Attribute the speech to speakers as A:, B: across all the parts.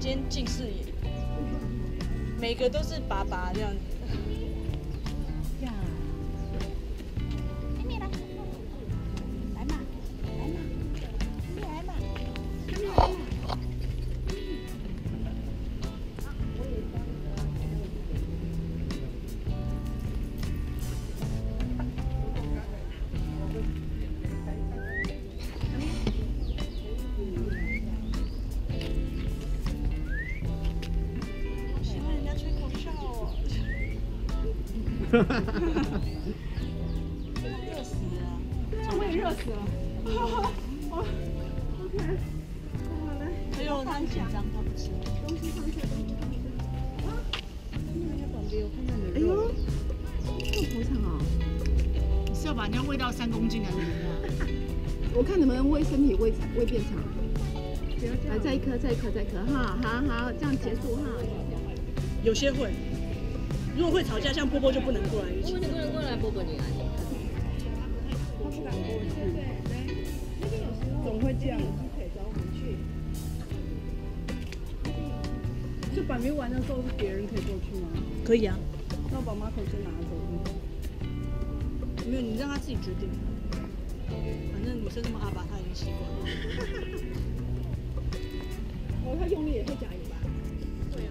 A: 今天近视眼，每个都是拔拔这样子。
B: 呀，你来，来嘛，来嘛，你来嘛，你来嘛。热死了！对啊，我也热死了。OK， 好来。
A: 哎呦，他很紧张，他不吃。
B: 东西放下，东西放下。啊！
A: 那个旁边我看到你的
B: 哎呦，这么头长哦！
A: 你是要把人家喂到3公斤还是怎么样？
B: 我看能不能喂身体喂变长。来，再一颗，再一颗，再一颗，哈，好，这样结束哈。
A: 有些会。如果会吵架，像波波就不能过来一起。
C: 波波你不能过来，波波你来。
B: 他不敢过去。总会这样。就板面玩的时候，是别人可以过去吗？
A: 可以啊。
B: 那我把马桶先拿走。
A: 没有，你让他自己决定。反正女生那么阿爸，他已经习惯了。
B: 哦，他用力也会加油吧？对啊。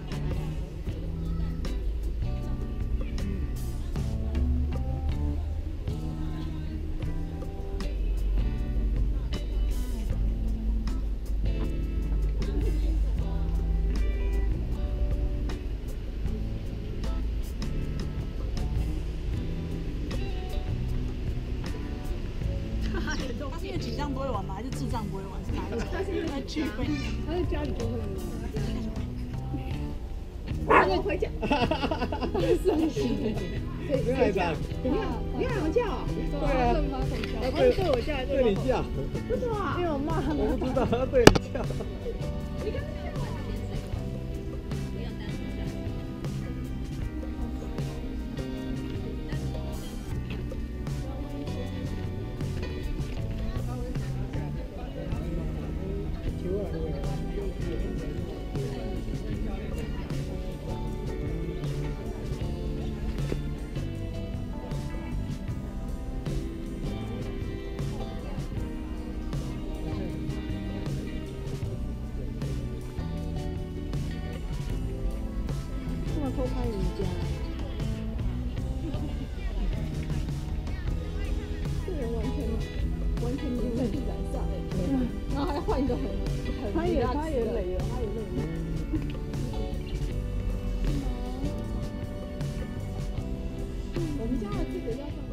A: 他是因为紧张不会玩吗？还是智障不会玩？是哪一种？
B: 他是因为
A: 聚会，
B: 他在家里就会吗？我回家。生气。
D: 谁叫？
B: 你喊我叫？
D: 对啊。他对
B: 我叫，
D: 对你叫。
B: 为什么？因为我骂他。
D: 我不知道，他对你叫。
B: 偷拍人家，这人完全没有在地板上，然后还换一个很，他也累了，他也累了。我们家的这个要放。